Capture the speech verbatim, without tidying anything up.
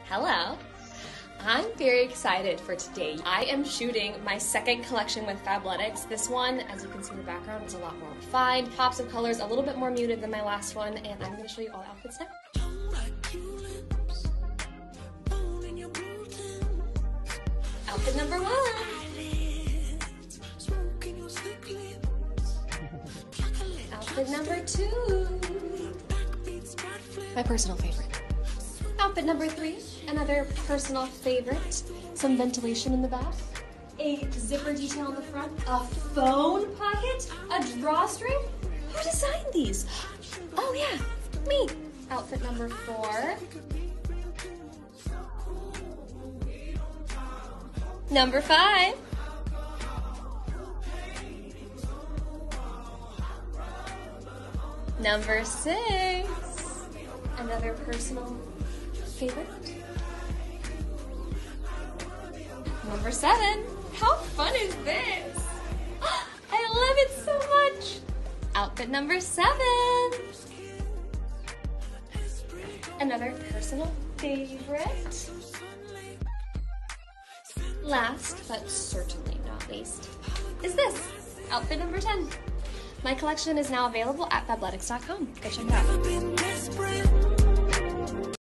Hello. I'm very excited for today. I am shooting my second collection with Fabletics. This one, as you can see in the background, is a lot more refined. Pops of colors a little bit more muted than my last one, and I'm going to show you all the outfits now. Outfit number one. Outfit number two. My personal favorite. Outfit number three, another personal favorite. Some ventilation in the back, a zipper detail on the front, a phone pocket, a drawstring. Who designed these? Oh yeah, me. Outfit number four. Number five. Number six. Another personal favorite. Number seven. How fun is this? I love it so much. Outfit number seven. Another personal favorite. Last, but certainly not least, is this. Outfit number ten. My collection is now available at fabletics dot com. Go check it out.